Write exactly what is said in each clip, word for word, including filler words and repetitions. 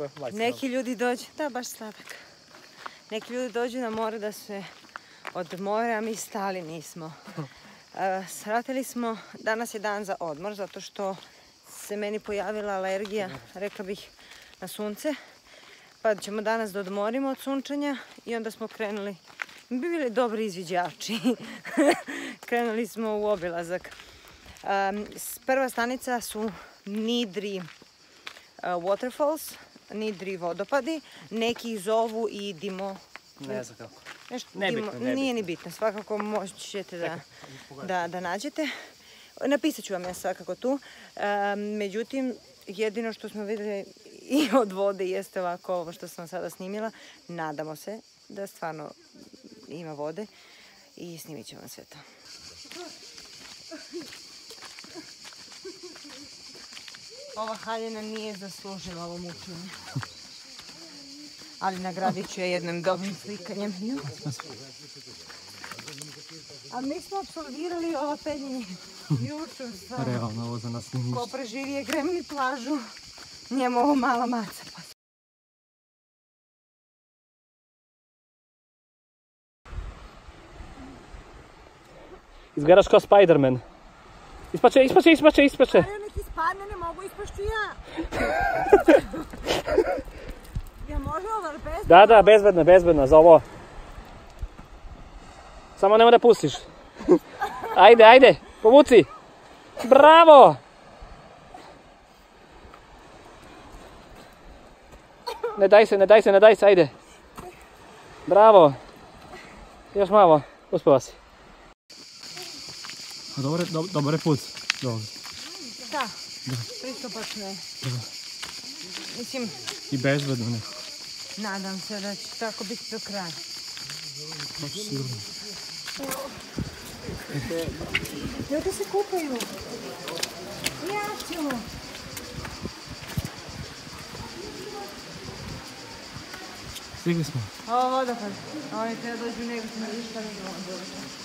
neki ljudi dođu, da baš sladak. Neki ljudi dođu na more da se odmore, a mi stali nismo. Svratili smo, danas je dan za odmor, zato što se meni pojavila alergija, rekla bih, na sunce. Pa ćemo danas da odmorimo od sunčanja i onda smo krenuli. Mi bi bili dobri izviđači. Krenuli smo u obilazak. Um, prva stanica su Nidri uh, Waterfalls, Nidri vodopadi. Neki ih zovu i Dimo... Ne znam kako. Nešto, nebitno, dimo, nebitno. Nije ni bitno, svakako možete da, da, da nađete. Napisat ću vam ja svakako tu. Um, međutim, jedino što smo vidjeli i od vode jeste ovako ovo što sam sada snimila. Nadamo se da stvarno ima vode i snimit ću vam sve to. Ova haljina nije zaslužila ovo mučenje. Ali nagradit ću je jednim dobrim slikanjem. A mi smo apsolvirali ovo penjenje. Jučer stvarno. Realno, ovo za nas nije ništa. Ko preživije Gremlji plažu, njemu ovo mala maca. Izgledaš kao Spider-Man. Ispače, ispače, ispače, ispače. Ali neki spadne, ne mogu, ispašću ja. Ja može ovo, ali bezbedno? Da, da, bezbedno, bezbedno za ovo. Samo nemoj da pustiš. Ajde, ajde, povuci. Bravo! Ne daj se, ne daj se, ne daj se, ajde. Bravo. Još malo, uspela si. Dobar je, dobar, dobar je put. Dobar. Da, pristupačno je. Mislim... I bezbedno ne. Nadam se da će tako biti do kraja. To ću sigurno. Ljudi se kupaju. Ja ću. Stigli smo. Ovo vodopad. Oni treba dođu nego smo ništa ne dođu.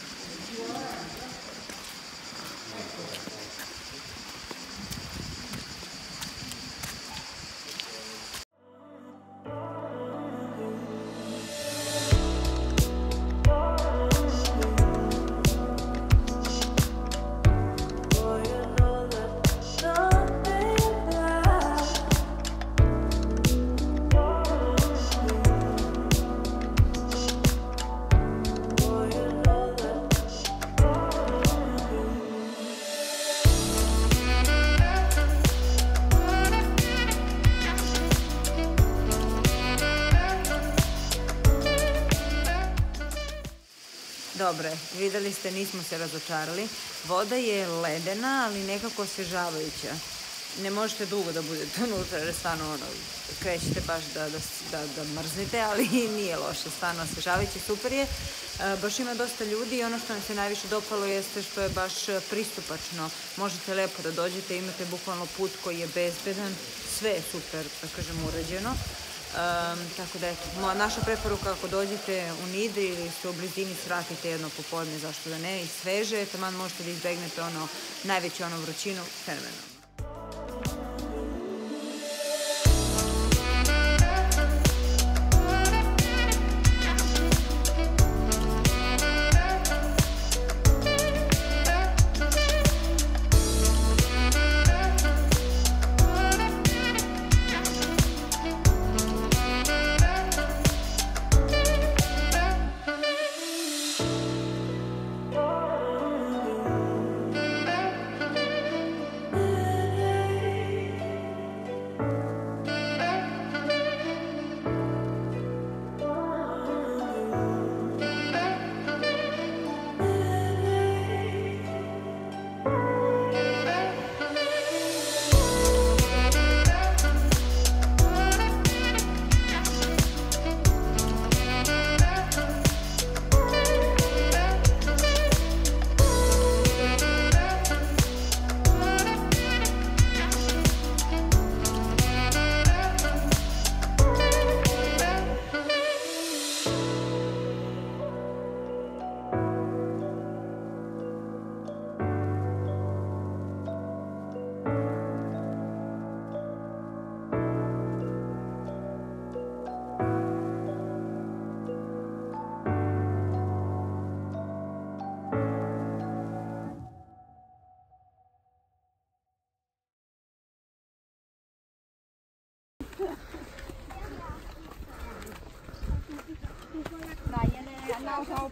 Dobro, vidjeli ste, nismo se razočarali. Voda je ledena, ali nekako osvježavajuća. Ne možete dugo da budete unutra, jer stvarno ono, krećete baš da, da, da, da mrznite, ali nije loše, stvarno osvježavajuće, super je. E, baš ima dosta ljudi i ono što nam se najviše dopalo jeste što je baš pristupačno. Možete lepo da dođete, imate bukvalno put koji je bezbedan, sve je super, da kažem, uređeno. Um, tako da eto, naša preporuka ako dođete u Nidri ili ste u blizini, svratite jedno popodne, zašto da ne, i sveže, taman možete da izbegnete ono najveću ono vrućinu, fenomenalno.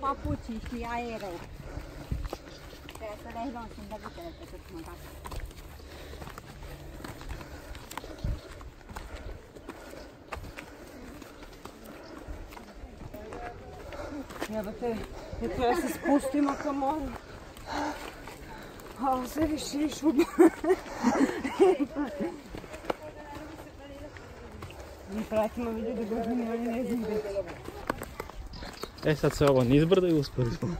papucsi ja aerei. Tässä lehdon sinne vikelette tutman kanssa. Jebate, eto ja se spustimo ka moru. A sve više i šuba. Mi pratimo vidjeti da god mi oni ne znam biti. E sad se ovo nizbrdo i uspori smo.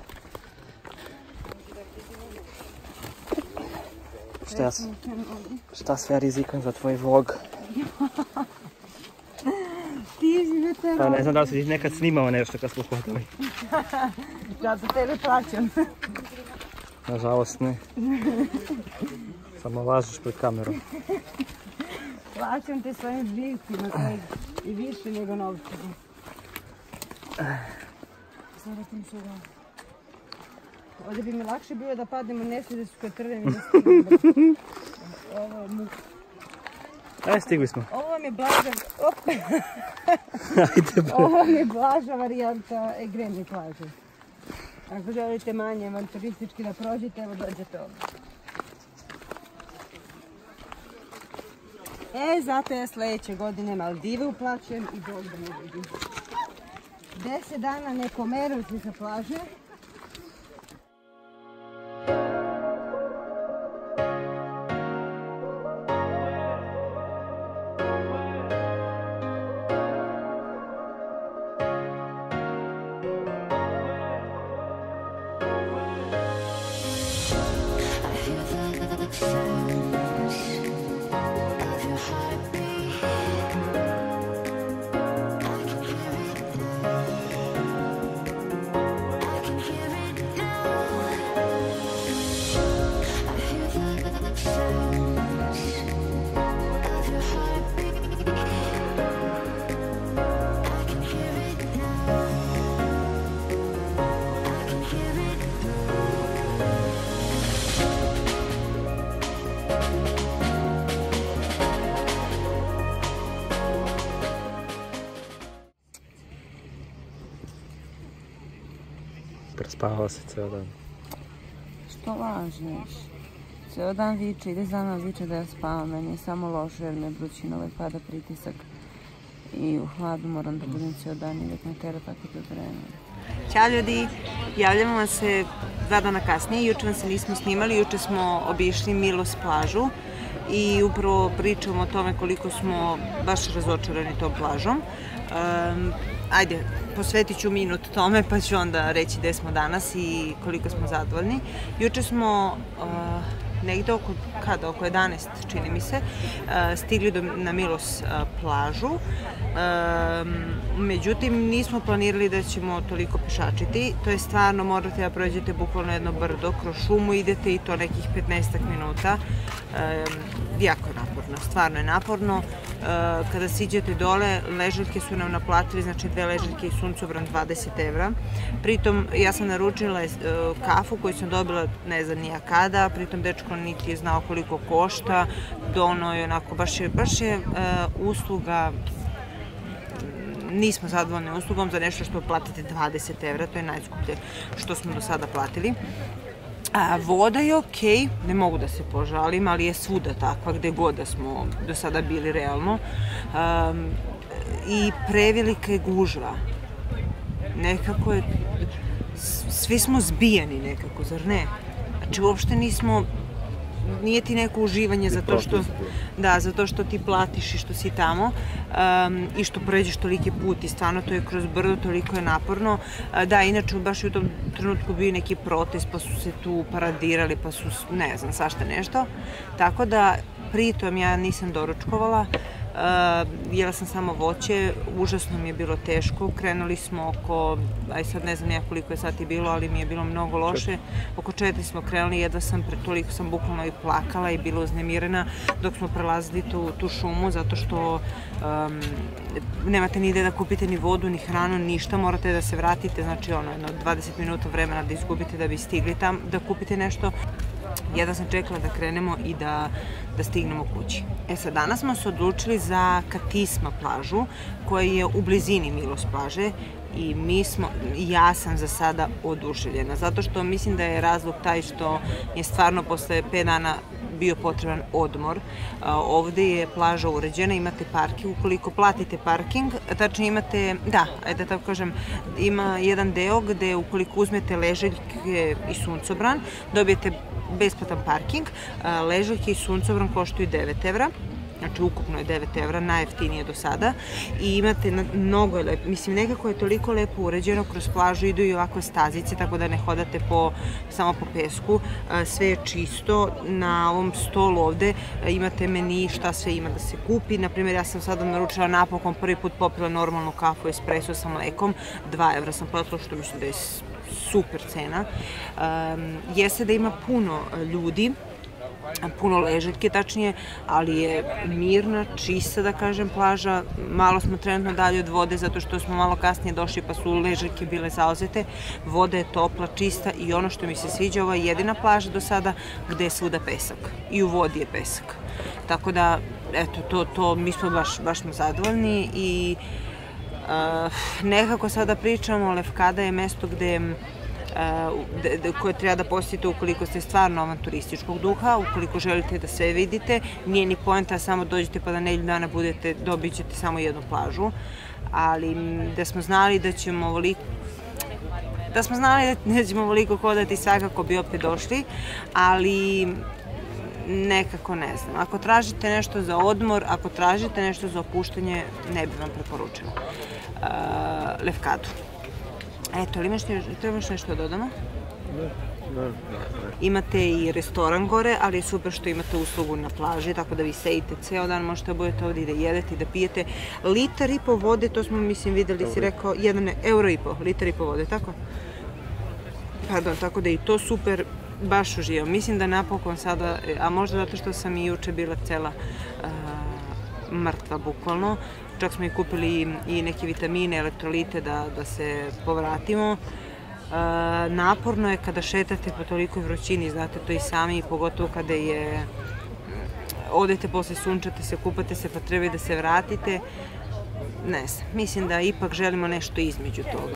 Šta, ja, šta sve rizikam za tvoj vlog? Ti si veteran. Pa ne znam da li si nekad snimao nešto kad smo hvatali. Ja za tebe plaćam. Nažalost ne. Samo lažeš pred kamerom. Plaćam te svojim živcima, koji i više nego novcima. Zaratim se da. Ovdje bi mi lakše bilo da padnemo nesli da su kad trvem i da stignem. Ovo je muka. Ajde, stigli smo. Ovo vam je blaža... Opa! Ajde, bre. Ovo vam je blaža varijanta Egremne plaže. Ako želite manje avanturistički da prođete, evo dođete ovdje. E, zato ja sljedeće godine Maldive uplaćujem i Bog da ne vidim. Deset dana ne pomeram se sa plaže. Prespavala se ceo dan. Što lažeš? Ceo dan viče, ide za mnom viče da ja spavam, meni je samo loše jer me vrućina uvek pada pritisak i u hladu moram da budem ceo dan i uvek me tera tako da vreme. Ćao ljudi, javljamo vam se dva dana kasnije, juče vam se nismo snimali, juče smo obišli Milos plažu i upravo pričamo o tome koliko smo baš razočarani tom plažom. Um, ajde, posvetit ću minut tome pa ću onda reći gde smo danas i koliko smo zadovoljni. Juče smo uh, negde oko, kada, oko jedanaest čini mi se, uh, stigli do, na Milos uh, plažu. Um, međutim, nismo planirali da ćemo toliko pešačiti. To je stvarno, morate da prođete bukvalno jedno brdo, kroz šumu idete i to nekih petnaestak minuta. Um, jako naporno, stvarno je naporno. Uh, kada siđete dole, ležaljke su nam naplatili, znači dve ležaljke i suncobran dvadeset evra. Pritom, ja sam naručila uh, kafu koju sam dobila ne znam nija kada, pritom dečko niti je znao koliko košta, dono je onako, baš je, baš je uh, usluga, nismo zadovoljni uslugom za nešto što platite dvadeset evra, to je najskuplje što smo do sada platili. A, voda je okej, ne mogu da se požalim, ali je svuda takva gde god da smo do sada bili realno. Um, I prevelika je gužva. Nekako je, svi smo zbijeni nekako, zar ne? Znači uopšte nismo, nije ti neko uživanje zato što, da, zato što ti platiš i što si tamo um, i što pređeš toliki put i stvarno to je kroz brdo, toliko je naporno. Uh, da, inače baš u tom trenutku bio neki protest pa su se tu paradirali pa su, ne znam, svašta nešto. Tako da, pritom ja nisam doručkovala. Uh, jela sam samo voće, užasno mi je bilo teško, krenuli smo oko, aj sad ne znam ja koliko je sati bilo, ali mi je bilo mnogo loše, oko četiri smo krenuli, jedva sam, toliko sam bukvalno i plakala i bila uznemirena dok smo prelazili tu, tu šumu, zato što um, nemate ni ide da kupite ni vodu, ni hranu, ništa, morate da se vratite, znači ono, jedno dvadeset minuta vremena da izgubite da bi stigli tam, da kupite nešto. Jedva sam čekala da krenemo i da, da stignemo kući. E sad, danas smo se odlučili za Katisma plažu, koja je u blizini Milos plaže. i mi smo, ja sam za sada oduševljena, zato što mislim da je razlog taj što je stvarno posle pet dana bio potreban odmor. Ovde je plaža uređena, imate parking, ukoliko platite parking, tačnije imate, da, ajde da tako kažem, ima jedan deo gde ukoliko uzmete ležaljke i suncobran, dobijete besplatan parking, ležaljke i suncobran koštuju devet evra, znači ukupno je devet evra, najjeftinije do sada, i imate, mnogo je lepo, mislim nekako je toliko lepo uređeno, kroz plažu idu i ovakve stazice, tako da ne hodate po, samo po pesku, sve je čisto, na ovom stolu ovde imate meni šta sve ima da se kupi, naprimjer ja sam sada naručila napokon prvi put popila normalnu kafu espresso sa mlekom, dva evra sam platila, što mislim da je super cena. Jeste da ima puno ljudi, puno ležaljke tačnije, ali je mirna, čista da kažem plaža. Malo smo trenutno dalje od vode zato što smo malo kasnije došli pa su ležaljke bile zauzete. Voda je topla, čista i ono što mi se sviđa, ovo je jedina plaža do sada gde je svuda pesak i u vodi je pesak. Tako da, eto, to, to mi smo baš, baš smo zadovoljni i nekako sada pričamo, Lefkada je mesto gde koje treba da posjetite ukoliko ste stvarno avanturističkog duha, ukoliko želite da sve vidite. Nije ni poenta, samo dođete pa da nedelju dana budete, dobit ćete samo jednu plažu, ali da smo znali da ćemo ovoliko da smo znali da ćemo ovoliko hodati, svakako bi opet došli, ali nekako ne znam. Ako tražite nešto za odmor, ako tražite nešto za opuštanje, ne bi vam preporučila Lefkadu. Eto, ali trebaš nešto da dodamo? Ne, ne. Imate i restoran gore, ali je super što imate uslugu na plaži, tako da vi sedite ceo dan, možete da budete ovdje i da jedete i da pijete. Litar i po vode, to smo, mislim, videli, si rekao, jedan euro i po, litar i po vode, tako? Pardon, tako da i to super, baš uživam. Mislim da napokon sada, a možda zato što sam i juče bila cela mrtva, bukvalno, čak smo i kupili i neke vitamine, elektrolite da se povratimo. Naporno je kada šetate po tolikoj vrućini, znate to i sami, pogotovo kada je odete posle sunčate se, kupate se pa treba da se vratite. Ne znam, mislim da ipak želimo nešto između toga.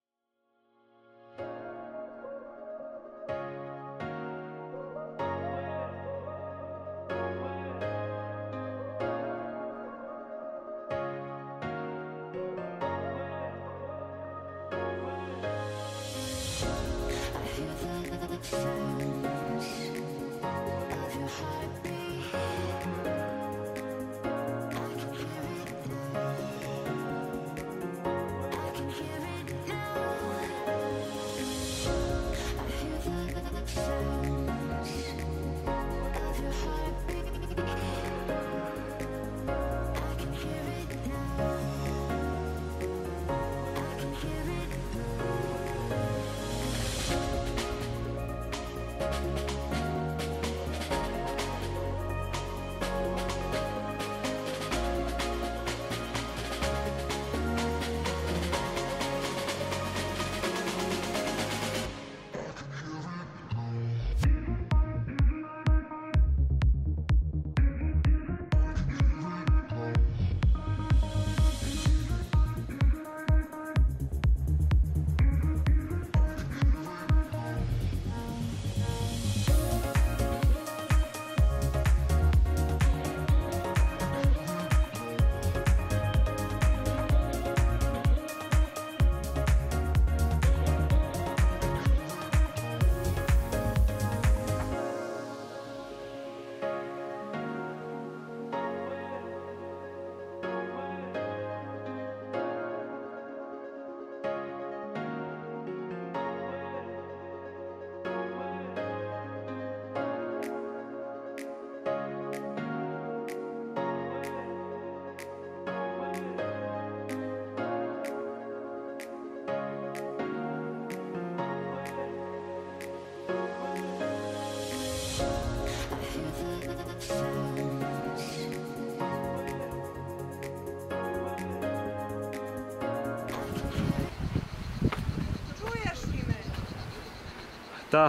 Da.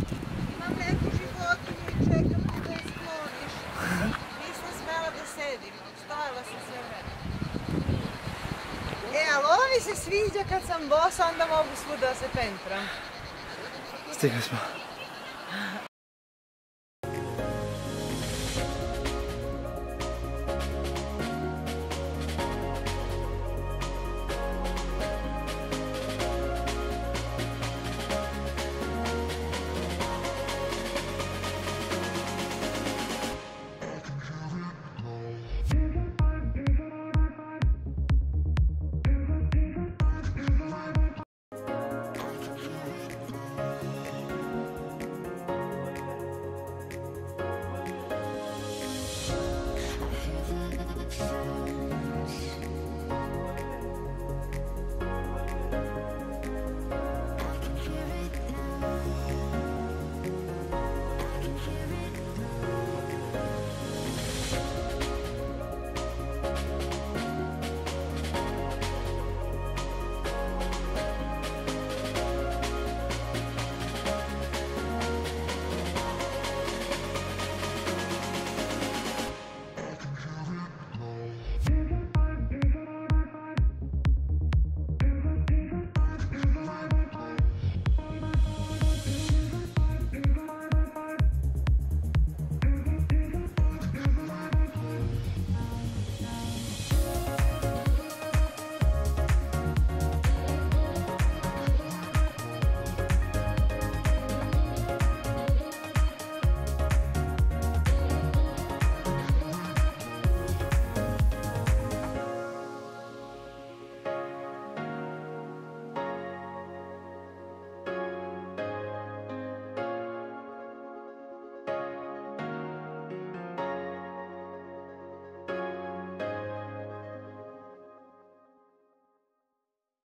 Imam neku životinju i čekam ti da je skloniš. Nisam smela da sedim, stojala sam sve vreme. E, ali ovo mi se sviđa kad sam bosa, onda mogu svuda da se pentram. Stigli smo.